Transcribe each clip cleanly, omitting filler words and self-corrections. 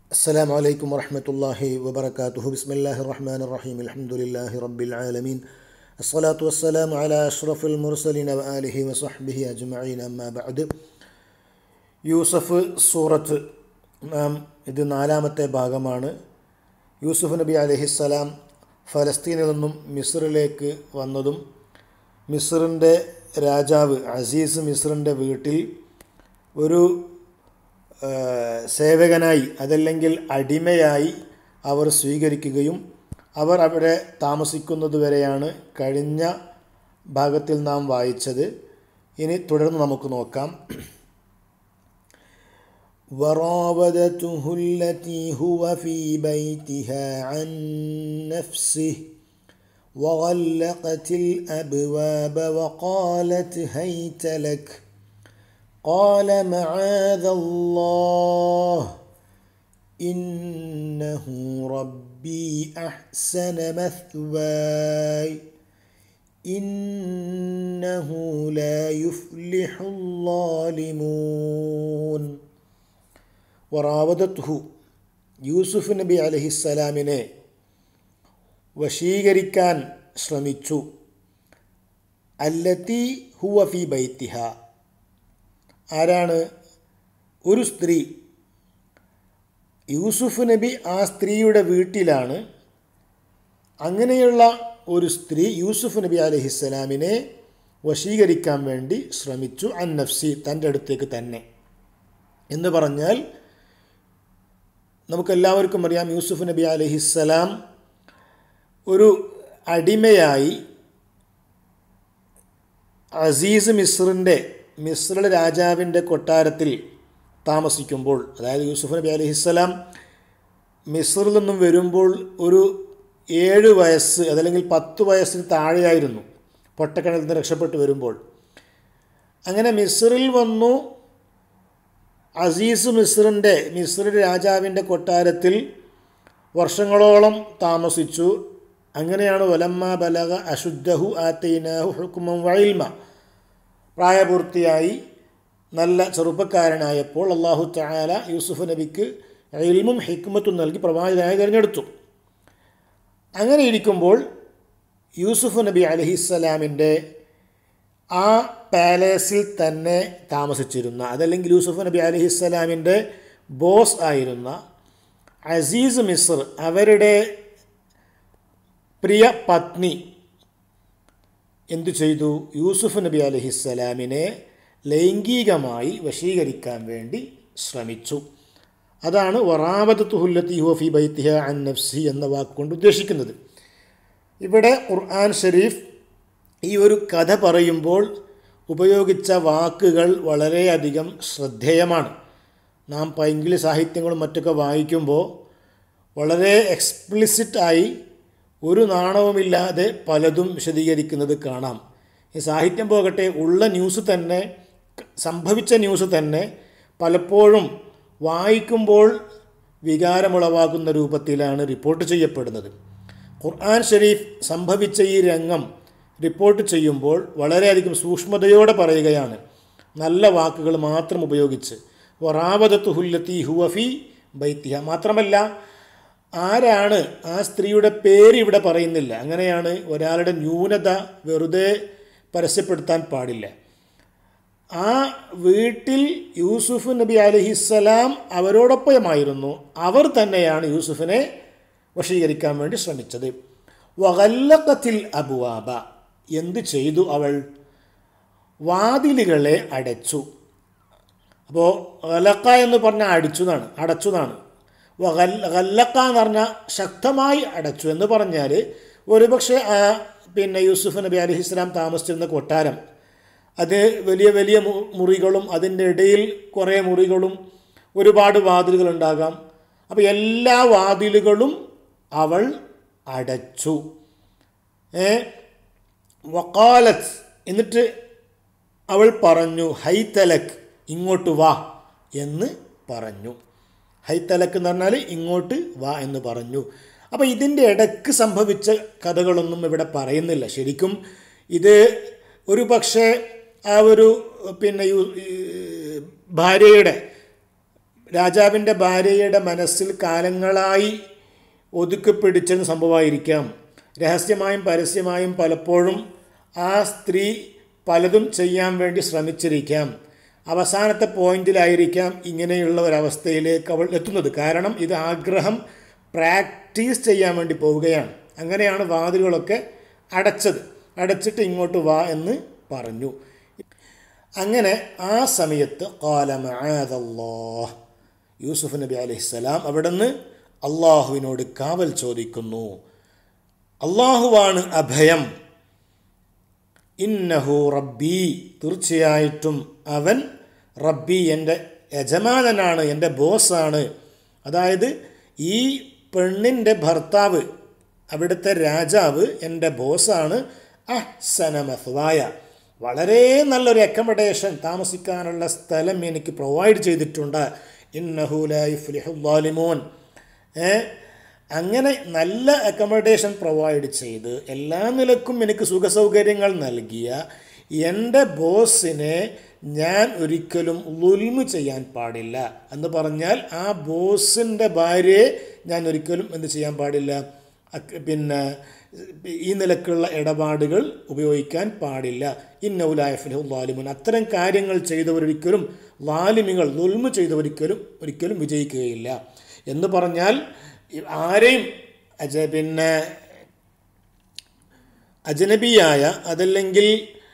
السلام عليكم ورحمة الله وبركاته. بسم الله الرحمن الرحيم. الحمد لله رب العالمين. الصلاة والسلام على أشرف المرسلين وآله وصحبه أجمعين. أما بعد. യൂസഫ് സൂറത്ത് നാം ഇത് നാലാമത്തെ ഭാഗമാണ്. യൂസുഫ് നബി അലൈഹിസ്സലാം ഫലസ്തീനിൽ നിന്നും മിസ്റിലേക്ക് വന്നതും മിസ്റിൻ്റെ രാജാവ് അസീസ് മിസ്റിൻ്റെ വീട്ടിൽ ഒരു സേവകനായി അതല്ലെങ്കിൽ അടിമയായി അവർ സ്വീകരിക്കുകയും അവർ അവിടെ താമസിക്കുന്നതുവരെയാണ് കഴിഞ്ഞ ഭാഗത്തിൽ നാം വായിച്ചത്. ഇനി തുടർന്ന് നമുക്ക് നോക്കാം. وراودته التي هو في بيتها عن نفسه وغلقت الأبواب وقالت هيت لك قال معاذ الله إنه ربي أحسن مثواي إنه لا يفلح الظالمون. വറാവദത്തുഹു യൂസുഫ് നബി അലൈഹിസ്സലാമിനെ വശീകരിക്കാൻ ശ്രമിച്ചു. അല്ലത്തി ഹുവ ഫി ബൈത്തിഹ, ആരാണ്? ഒരു സ്ത്രീ. യൂസുഫ് നബി ആ സ്ത്രീയുടെ വീട്ടിലാണ്. അങ്ങനെയുള്ള ഒരു സ്ത്രീ യൂസുഫ് നബി അലൈഹിസ്സലാമിനെ വശീകരിക്കാൻ വേണ്ടി ശ്രമിച്ചു. അൻ നഫ്സി, തൻ്റെ അടുത്തേക്ക് തന്നെ എന്ന് പറഞ്ഞാൽ നമുക്കെല്ലാവർക്കും അറിയാം, യൂസുഫ് നബി അലൈഹിസ്സലാം ഒരു അടിമയായി അസീസ് മിസ്റിലെ രാജാവിൻ്റെ കൊട്ടാരത്തിൽ താമസിക്കുമ്പോൾ, അതായത് യൂസുഫ് നബി അലൈഹിസ്സലാം മിസ്റിൽ നിന്നും വരുമ്പോൾ ഒരു 7 വയസ്സ് അതല്ലെങ്കിൽ 10 വയസ്സിന് താഴെയായിരുന്നു പൊട്ടക്കിണറിൽ നിന്ന് രക്ഷപ്പെട്ട് വരുമ്പോൾ. അങ്ങനെ മിസ്റിൽ വന്നു. അസീസ് മിസ്റിൻ്റെ രാജാവിൻ്റെ കൊട്ടാരത്തിൽ വർഷങ്ങളോളം താമസിച്ചു. അങ്ങനെയാണ് വലമ്മ ബലഗ അശുദ്ധഹു ആതൈനാഹു ഹുക്മൻ വഇൽമ, പ്രായപൂർത്തിയായി നല്ല ചെറുപ്പക്കാരനായപ്പോൾ അല്ലാഹു തആല യൂസുഫ് നബിക്ക് ഇൽമും ഹിക്മത്തും നൽകി പ്രവാചകനായി തിരഞ്ഞെടുത്തു. അങ്ങനെ ഇരിക്കുമ്പോൾ യൂസുഫ് നബി അലൈഹിസ്സലാമിൻ്റെ ആ പാലസിൽ തന്നെ താമസിച്ചിരുന്ന, അതല്ലെങ്കിൽ യൂസുഫ് നബി അലൈഹിസ്സലാമിൻ്റെ ബോസ് ആയിരുന്ന അസീസ് മിസ്ർ, അവരുടെ പ്രിയ പത്നി എന്തു ചെയ്തു? യൂസുഫ് നബി അലൈഹിസ്സലാമിനെ ലൈംഗികമായി വശീകരിക്കാൻ വേണ്ടി ശ്രമിച്ചു. അതാണ് വറാവദത്തുഹുല്ലത്തി ഹുവ ഫീ ബൈത്തിഹ അൻ നഫ്സി എന്ന വാക്കുകൊണ്ട് ഉദ്ദേശിക്കുന്നത്. ഇവിടെ ഖുർആൻ ഷരീഫ് ഈ ഒരു കഥ പറയുമ്പോൾ ഉപയോഗിച്ച വാക്കുകൾ വളരെയധികം ശ്രദ്ധേയമാണ്. നാം പൈങ്കിളി സാഹിത്യങ്ങളും മറ്റൊക്കെ വായിക്കുമ്പോൾ വളരെ എക്സ്പ്ലിസിറ്റായി ഒരു നാണവുമില്ലാതെ പലതും വിശദീകരിക്കുന്നത് കാണാം. ഈ സാഹിത്യം പോകട്ടെ, ഉള്ള ന്യൂസ് തന്നെ, സംഭവിച്ച ന്യൂസ് തന്നെ പലപ്പോഴും വായിക്കുമ്പോൾ വികാരമുളവാക്കുന്ന രൂപത്തിലാണ് റിപ്പോർട്ട് ചെയ്യപ്പെടുന്നത്. ഖുർആൻ ഷരീഫ് സംഭവിച്ച ഈ രംഗം റിപ്പോർട്ട് ചെയ്യുമ്പോൾ വളരെയധികം സൂക്ഷ്മതയോടെ പറയുകയാണ്, നല്ല വാക്കുകൾ മാത്രം ഉപയോഗിച്ച്. വറാവദത്തുഹുല്ലത്തി ഹുവ ഫീ ബൈത്തിഹ, മാത്രമല്ല ആരാണ് ആ സ്ത്രീയുടെ പേര് ഇവിടെ പറയുന്നില്ല. അങ്ങനെയാണ് ഒരാളുടെ ന്യൂനത വെറുതെ പരസ്യപ്പെടുത്താൻ പാടില്ല. ആ വീട്ടിൽ യൂസുഫ് നബി അലൈഹിസ്സലാം അവരോടൊപ്പമായിരുന്നു. അവർ തന്നെയാണ് യൂസുഫിനെ വശീകരിക്കാൻ വേണ്ടി ശ്രമിച്ചത്. വഗല്ലഖത്തിൽ അബ്വാബ, എന്ത് ചെയ്തു അവൾ? വാതിലുകളെ അടച്ചു. അപ്പോൾ ഗലക്ക എന്ന് പറഞ്ഞാൽ അടച്ചുന്നാണ്. ഗല്ലക്ക എന്ന് പറഞ്ഞാൽ ശക്തമായി അടച്ചു എന്ന് പറഞ്ഞാൽ ഒരുപക്ഷെ യൂസുഫ് നബി അലൈഹിസ്സലാം താമസിച്ചിരുന്ന കൊട്ടാരം, അത് വലിയ വലിയ മുറികളും അതിൻ്റെ ഇടയിൽ കുറേ മുറികളും ഒരുപാട് വാതിലുകളുണ്ടാകാം. അപ്പോൾ എല്ലാ വാതിലുകളും അവൾ അടച്ചു. വഖാലത്ത്, എന്നിട്ട് അവൾ പറഞ്ഞു, ഹൈതലക്, ഇങ്ങോട്ട് വാ എന്ന് പറഞ്ഞു. ഹൈതലക് എന്ന് പറഞ്ഞാൽ ഇങ്ങോട്ട് വാ എന്ന് പറഞ്ഞു. അപ്പോൾ ഇതിൻ്റെ ഇടയ്ക്ക് സംഭവിച്ച കഥകളൊന്നും ഇവിടെ പറയുന്നില്ല. ശരിക്കും ഇത് ഒരു പക്ഷേ ആ ഒരു ഭാര്യയുടെ രാജാവിൻ്റെ ഭാര്യയുടെ മനസ്സിൽ കാലങ്ങളായി ഒതുക്കിപ്പിടിച്ചെന്ന സംഭവമായിരിക്കാം. രഹസ്യമായും പരസ്യമായും പലപ്പോഴും ആ സ്ത്രീ പലതും ചെയ്യാൻ വേണ്ടി ശ്രമിച്ചിരിക്കാം. അവസാനത്തെ പോയിന്റിലായിരിക്കാം ഇങ്ങനെയുള്ള ഒരവസ്ഥയിലേക്ക് അവൾ എത്തുന്നത്. കാരണം ഇത് ആഗ്രഹം പ്രാക്ടീസ് ചെയ്യാൻ വേണ്ടി പോവുകയാണ്. അങ്ങനെയാണ് വാതിലുകളൊക്കെ അടച്ചിട്ട് ഇങ്ങോട്ട് വാ എന്ന് പറഞ്ഞു. അങ്ങനെ ആ സമയത്ത് ഖാല മഅദല്ലാഹ്, യൂസുഫ് നബി അലൈഹിസ്സലാം അവിടുന്ന് അള്ളാഹുവിനോട് കാവൽ ചോദിക്കുന്നു. അള്ളാഹുവാണ് അഭയം. ഇന്നഹു റബ്ബി, തീർച്ചയായിട്ടും അവൻ റബ്ബി, എൻ്റെ യജമാനനാണ്, എൻ്റെ ബോസാണ്. അതായത് ഈ പെണ്ണിൻ്റെ ഭർത്താവ്, അവിടുത്തെ രാജാവ് എൻ്റെ ബോസാണ്. അഹ്സന മസ്വായ, വളരെ നല്ലൊരു അക്കമഡേഷൻ, താമസിക്കാനുള്ള സ്ഥലം എനിക്ക് പ്രൊവൈഡ് ചെയ്തിട്ടുണ്ട്. ഇന്നഹു ലാ യുഫ്ലിഹുൽ ളാലിമൂൻ, അങ്ങനെ നല്ല അക്കമഡേഷൻ പ്രൊവൈഡ് ചെയ്ത് എല്ലാ നിലക്കും എനിക്ക് സുഖസൗകര്യങ്ങൾ നൽകിയ എൻ്റെ ബോസിനെ ഞാൻ ഒരിക്കലും ളുൽമ് ചെയ്യാൻ പാടില്ല എന്ന് പറഞ്ഞാൽ ആ ബോസിൻ്റെ ഭാര്യയെ ഞാൻ ഒരിക്കലും എന്ത് ചെയ്യാൻ പാടില്ല, പിന്നെ ഈ നിലക്കുള്ള ഇടപാടുകൾ ഉപയോഗിക്കാൻ പാടില്ല. ഇന്നഹു ലാ യുഫ്ലിഹുൽ ളാലിമൂൻ, അത്തരം കാര്യങ്ങൾ ചെയ്തവരൊരിക്കലും, ളാലിമികൾ ളുൽമ് ചെയ്തവരൊരിക്കലും വിജയിക്കുകയില്ല എന്ന് പറഞ്ഞാൽ ആരെയും പിന്നെ അജ്നബിയായ അതല്ലെങ്കിൽ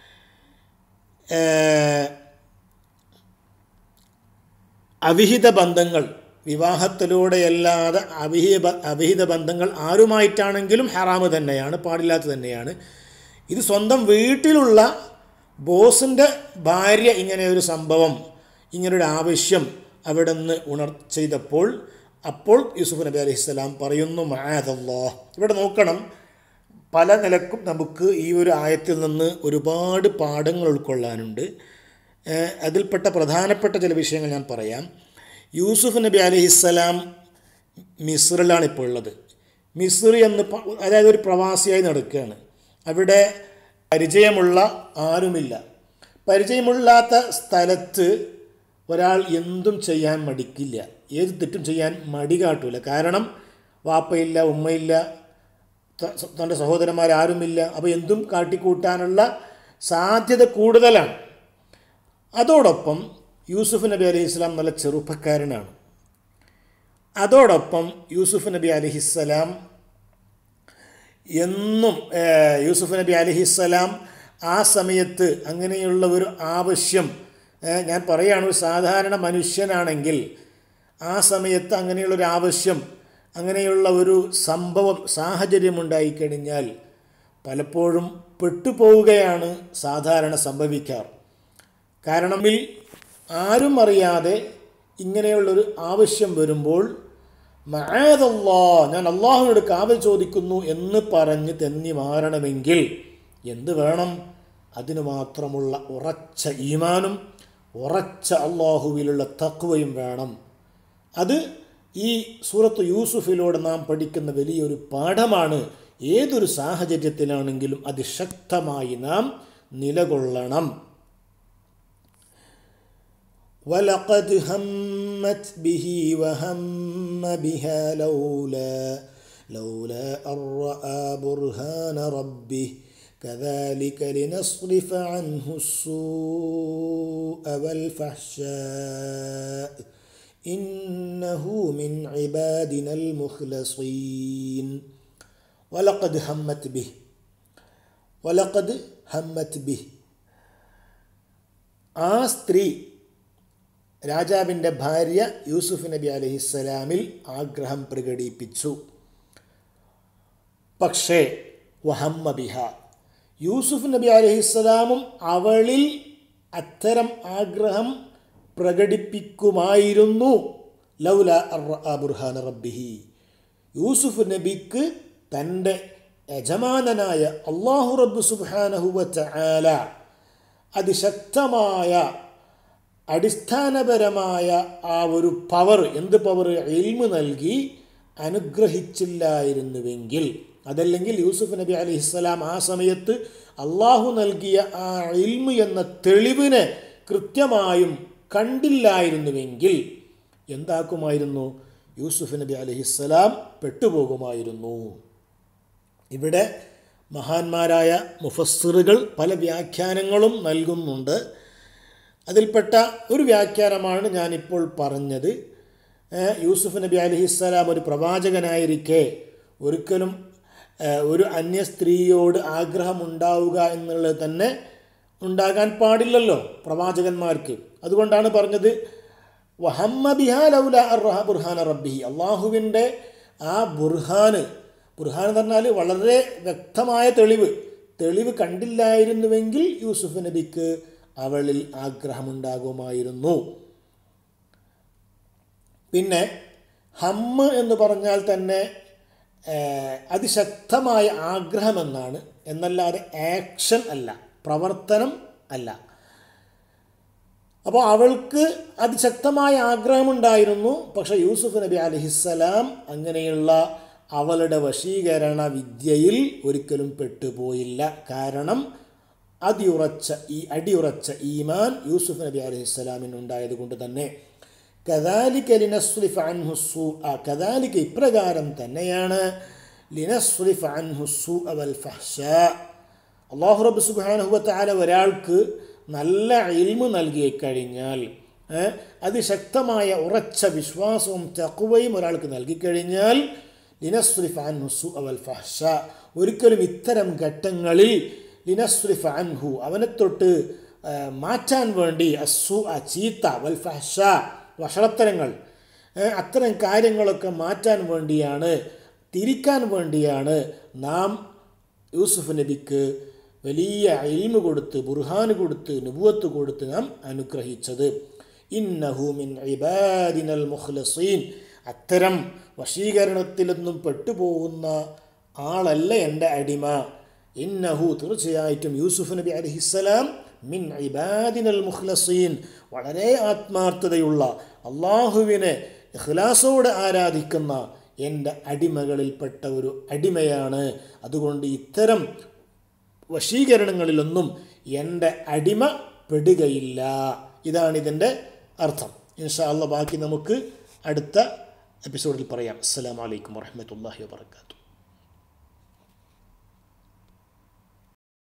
അവിഹിത ബന്ധങ്ങൾ, വിവാഹത്തിലൂടെയല്ലാതെ അവിഹിത ബന്ധങ്ങൾ ആരുമായിട്ടാണെങ്കിലും ഹറാമ് തന്നെയാണ്, പാടില്ലാത്ത തന്നെയാണ്. ഇത് സ്വന്തം വീട്ടിലുള്ള ബോസിൻ്റെ ഭാര്യ ഇങ്ങനെ ഒരു സംഭവം, ഇങ്ങനൊരു ആവശ്യം അവിടെ നിന്ന് ചെയ്തപ്പോൾ അപ്പോൾ യൂസുഫ് നബി അലൈഹിസ്സലാം പറയുന്നു മഅദല്ലാഹ്. ഇവിടെ നോക്കണം, പല നിലക്കും നമുക്ക് ഈ ഒരു ആയത്തിൽ നിന്ന് ഒരുപാട് പാഠങ്ങൾ ഉൾക്കൊള്ളാനുണ്ട്. അതിൽപ്പെട്ട പ്രധാനപ്പെട്ട ചില വിഷയങ്ങൾ ഞാൻ പറയാം. യൂസുഫ് നബി അലൈഹിസ്സലാം മിസ്റിലാണ് ഇപ്പോൾ ഉള്ളത്. മിസ്ർ എന്ന് അതായത് ഒരു പ്രവാസിയായി നടക്കുകയാണ്. അവിടെ പരിചയമുള്ള ആരുമില്ല. പരിചയമില്ലാത്ത സ്ഥലത്ത് ഒരാൾ എന്തും ചെയ്യാൻ മടിക്കില്ല, ഏത് തെറ്റും ചെയ്യാൻ മടി കാട്ടൂല. കാരണം വാപ്പയില്ല, ഉമ്മയില്ല, തൻ്റെ സഹോദരന്മാരാരുമില്ല. അപ്പോൾ എന്തും കാട്ടിക്കൂട്ടാനുള്ള സാധ്യത കൂടുതലാണ്. അതോടൊപ്പം യൂസുഫ് നബി അലൈഹിസ്സലാം നല്ല ചെറുപ്പക്കാരനാണ്. അതോടൊപ്പം യൂസുഫ് നബി അലൈഹിസ്സലാം എന്നും യൂസുഫ് നബി അലൈഹിസ്സലാം ആ സമയത്ത് അങ്ങനെയുള്ള ഒരു ആവശ്യം, ഞാൻ പറയുകയാണ്, ഒരു സാധാരണ മനുഷ്യനാണെങ്കിൽ ആ സമയത്ത് അങ്ങനെയുള്ളൊരു ആവശ്യം, അങ്ങനെയുള്ള ഒരു സംഭവം, സാഹചര്യമുണ്ടായിക്കഴിഞ്ഞാൽ പലപ്പോഴും പെട്ടുപോവുകയാണ് സാധാരണ സംഭവിക്കാറ്. കാരണം ആരും അറിയാതെ ഇങ്ങനെയുള്ളൊരു ആവശ്യം വരുമ്പോൾ മഅദല്ലാഹ്, ഞാൻ അള്ളാഹുവിനോട് കാവൽ ചോദിക്കുന്നു എന്ന് പറഞ്ഞ് തെന്നി മാറണമെങ്കിൽ എന്ത് വേണം? അതിന് മാത്രമുള്ള ഉറച്ച ഈമാനും ഉറച്ച അള്ളാഹുവിലുള്ള തഖ്വയും വേണം. അത് ഈ സൂറത്ത് യൂസുഫിലൂടെ നാം പഠിക്കുന്ന വലിയൊരു പാഠമാണ്. ഏതൊരു സാഹചര്യത്തിലാണെങ്കിലും അതിശക്തമായി നാം നിലകൊള്ളണം. വലഖദ് ഹമ്മത് ബിഹി വഹമ്മ ബിഹാ ലൗലാ അർറആ ബുർഹാന റബ്ബിഹി كذلك لنصرف عنه السوء والفحشاء إنه من عبادنا المخلصين. ولقد همت به ആ സ്ത്രീ, രാജാവിൻ്റെ ഭാര്യ യൂസുഫ് നബി അലൈഹിസ്സലാമിൽ ആഗ്രഹം പ്രകടിപ്പിച്ചു. പക്ഷേ വഹമ്മ ബിഹ, യൂസുഫ് നബി അലൈഹിസ്സലാമും അവളിൽ അത്തരം ആഗ്രഹം പ്രകടിപ്പിക്കുമായിരുന്നു. ലൗല അർറആ ബുർഹാന റബ്ബിഹി, യൂസുഫ് നബിക്ക് തൻ്റെ യജമാനനായ അല്ലാഹു റബ്ബ് സുബ്ഹാനഹു വ തആല അതിശക്തമായ അടിസ്ഥാനപരമായ ആ ഒരു പവർ, എന്ത് പവർ? ഇൽമ് നൽകി അനുഗ്രഹിച്ചില്ലായിരുന്നുവെങ്കിൽ, അതല്ലെങ്കിൽ യൂസുഫ് നബി അലൈഹിസ്സലാം ആ സമയത്ത് അള്ളാഹു നൽകിയ ആ ഇൽമ് എന്ന തെളിവിനെ കൃത്യമായും കണ്ടില്ലായിരുന്നുവെങ്കിൽ എന്താക്കുമായിരുന്നു? യൂസുഫ് നബി അലൈഹിസ്സലാം പെട്ടുപോകുമായിരുന്നു. ഇവിടെ മഹാന്മാരായ മുഫസ്സിറുകൾ പല വ്യാഖ്യാനങ്ങളും നൽകുന്നുണ്ട്. അതിൽപ്പെട്ട ഒരു വ്യാഖ്യാനമാണ് ഞാനിപ്പോൾ പറഞ്ഞത്. യൂസുഫ് നബി അലൈഹിസ്സലാം ഒരു പ്രവാചകനായിരിക്കെ ഒരിക്കലും ഒരു അന്യ സ്ത്രീയോട് ആഗ്രഹമുണ്ടാവുക എന്നുള്ളത് തന്നെ ഉണ്ടാകാൻ പാടില്ലല്ലോ പ്രവാചകന്മാർക്ക്. അതുകൊണ്ടാണ് പറഞ്ഞത് വഹമ്മ ബിഹാ ലൗലാ ബുർഹാന റബ്ബിഹി. അള്ളാഹുവിൻ്റെ ആ ബുർഹാൻ എന്ന് പറഞ്ഞാൽ വളരെ വ്യക്തമായ തെളിവ് കണ്ടില്ലായിരുന്നുവെങ്കിൽ യൂസുഫ് നബിക്ക് അവളിൽ ആഗ്രഹമുണ്ടാകുമായിരുന്നു. പിന്നെ ഹമ്മ് എന്ന് പറഞ്ഞാൽ തന്നെ അതിശക്തമായ ആഗ്രഹമെന്നാണ്, എന്നല്ലാതെ ആക്ഷൻ അല്ല, പ്രവർത്തനം അല്ല. അപ്പോൾ അവൾക്ക് അതിശക്തമായ ആഗ്രഹമുണ്ടായിരുന്നു. പക്ഷേ യൂസുഫ് നബി അലൈഹിസ്സലാം അങ്ങനെയുള്ള അവളുടെ വശീകരണ വിദ്യയിൽ ഒരിക്കലും പെട്ടുപോയില്ല. കാരണം അടിയുറച്ച ഈമാൻ യൂസുഫ് നബി അലൈഹിസ്സലാമിനുണ്ടായത് കൊണ്ട് തന്നെ. കദാലിക ലിനസ്രിഫ അൻഹു സ്സൂഅ, കദാലിക ഇപ്രകാരം തന്നെയാണ്, ലിനസ്രിഫ അൻഹു സ്സൂഅ വൽ ഫഹ്ശാ, അല്ലാഹു റബ്ബ് സുബ്ഹാനഹു വ തആല ഒരാൾക്ക് നല്ല ഇൽമു നൽകിക്കഴിഞ്ഞാൽ, അതിശക്തമായ ഉറച്ച വിശ്വാസവും തഖ്വയും ഒരാൾക്ക് നൽകിക്കഴിഞ്ഞാൽ, ലിനസ്രിഫ അൻഹു സ്സൂഅ വൽ ഫഹ്ശാ, ഒരിക്കലും ഇത്തരം ഘട്ടങ്ങളിൽ ലിനസ്രിഫ അൻഹു അവനെ തൊട്ട് മാറ്റാൻ വേണ്ടി, അസ്സൂഅ ചീത്ത, വൽ ഫഹ്ശാ വഷളത്തരങ്ങൾ, അത്തരം കാര്യങ്ങളൊക്കെ മാറ്റാൻ വേണ്ടിയാണ്, തിരിക്കാൻ വേണ്ടിയാണ് നാം യൂസുഫ് നബിക്ക് വലിയ ഇൽമു കൊടുത്ത്, ബുർഹാൻ കൊടുത്ത്, നുബുവത്ത് കൊടുത്ത് നാം അനുഗ്രഹിച്ചത്. ഇന്നഹു മിൻ ഇബാദിനൽ മുഖ്ലസീൻ, അത്തരം വശീകരണത്തിലൊന്നും പെട്ടുപോകുന്ന ആളല്ല എൻ്റെ അടിമ. ഇന്നഹു തീർച്ചയായിട്ടും യൂസുഫ് നബി അലൈഹിസ്സലാം മിൻ ഇബാദിനൽ മുഖ്ലസീൻ, വളരെ ആത്മാർത്ഥതയുള്ള, അള്ളാഹുവിനെ ഇഖ്ലാസോടെ ആരാധിക്കുന്ന എൻ്റെ അടിമകളിൽപ്പെട്ട ഒരു അടിമയാണ്. അതുകൊണ്ട് ഇത്തരം വശീകരണങ്ങളിലൊന്നും എൻ്റെ അടിമ പെടുകയില്ല. ഇതാണിതിൻ്റെ അർത്ഥം. ഇൻഷാ അല്ലാഹ് ബാക്കി നമുക്ക് അടുത്ത എപ്പിസോഡിൽ പറയാം. അസ്സലാമു അലൈക്കും വറഹ്മത്തുള്ളാഹി വബറകാതുഹു.